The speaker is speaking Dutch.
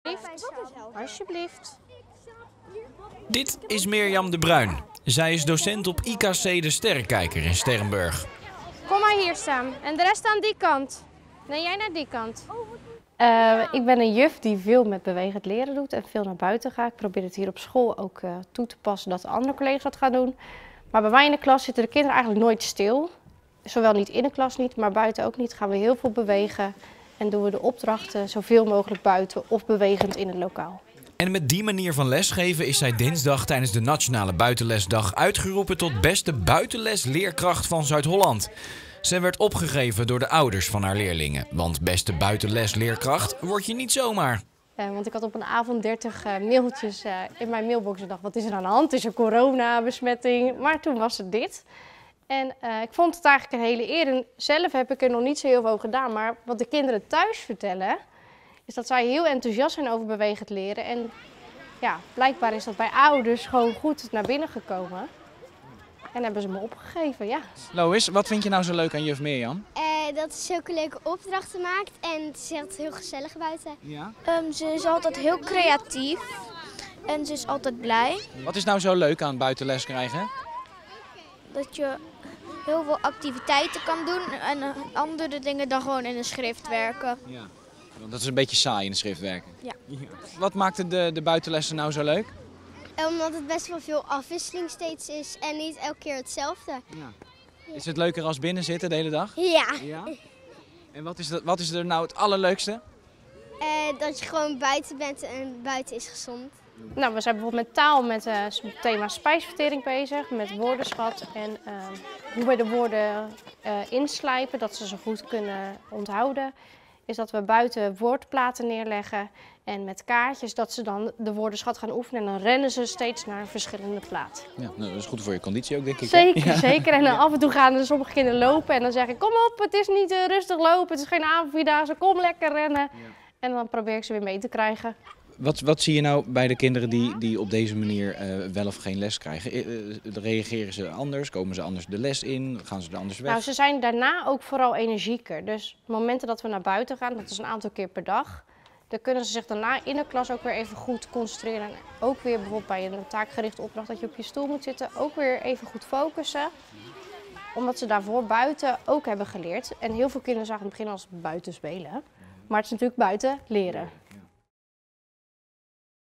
Alsjeblieft. Dit is Mirjam de Bruin. Zij is docent op IKC de Sterrenkijker in Sterrenburg. Kom maar hier staan. En de rest aan die kant. Nee, jij naar die kant. Ik ben een juf die veel met bewegend leren doet en veel naar buiten gaat. Ik probeer het hier op school ook toe te passen dat de andere collega's dat gaan doen. Maar bij mij in de klas zitten de kinderen eigenlijk nooit stil. Zowel niet in de klas niet, maar buiten ook niet. Gaan we heel veel bewegen en doen we de opdrachten zoveel mogelijk buiten of bewegend in het lokaal. En met die manier van lesgeven is zij dinsdag tijdens de Nationale Buitenlesdag uitgeroepen tot beste buitenlesleerkracht van Zuid-Holland. Zij werd opgegeven door de ouders van haar leerlingen. Want beste buitenlesleerkracht word je niet zomaar. Want ik had op een avond 30 mailtjes in mijn mailbox en dacht, wat is er aan de hand? Is er coronabesmetting? Maar toen was het dit. En ik vond het eigenlijk een hele eer. En zelf heb ik er nog niet zo heel veel over gedaan. Maar wat de kinderen thuis vertellen, is dat zij heel enthousiast zijn over bewegend leren. En ja, blijkbaar is dat bij ouders gewoon goed naar binnen gekomen. En hebben ze me opgegeven, ja. Lois, wat vind je nou zo leuk aan juf Mirjam? Dat ze zulke leuke opdrachten maakt en ze is altijd heel gezellig buiten. Ja. Ze is altijd heel creatief en ze is altijd blij. Wat is nou zo leuk aan buitenles krijgen? Dat je heel veel activiteiten kan doen en andere dingen dan gewoon in een schrift werken. Ja. Want dat is een beetje saai in de schrift werken. Ja. Wat maakt de buitenlessen nou zo leuk? Omdat het best wel veel afwisseling steeds is en niet elke keer hetzelfde. Ja. Is het leuker als binnen zitten de hele dag? Ja. Ja. En wat is er nou het allerleukste? Dat je gewoon buiten bent en buiten is gezond. Nou, we zijn bijvoorbeeld met taal met het thema spijsvertering bezig, met woordenschat en hoe we de woorden inslijpen, dat ze goed kunnen onthouden. Is dat we buiten woordplaten neerleggen en met kaartjes dat ze dan de woordenschat gaan oefenen. En dan rennen ze steeds naar een verschillende plaat. Ja, nou, dat is goed voor je conditie ook, denk ik. Zeker, Ja. zeker. En dan af en toe gaan er sommige kinderen lopen en dan zeg ik, kom op, het is niet rustig lopen, het is geen avondvierdaagse, kom lekker rennen. Ja. En dan probeer ik ze weer mee te krijgen. Wat zie je nou bij de kinderen die op deze manier wel of geen les krijgen? Reageren ze anders? Komen ze anders de les in? Gaan ze er anders weg? Nou, ze zijn daarna ook vooral energieker. Dus momenten dat we naar buiten gaan, dat is een aantal keer per dag. Dan kunnen ze zich daarna in de klas ook weer even goed concentreren. En ook weer bijvoorbeeld bij een taakgerichte opdracht dat je op je stoel moet zitten, ook weer even goed focussen. Omdat ze daarvoor buiten ook hebben geleerd. En heel veel kinderen zagen in het begin als buiten spelen. Maar het is natuurlijk buiten leren.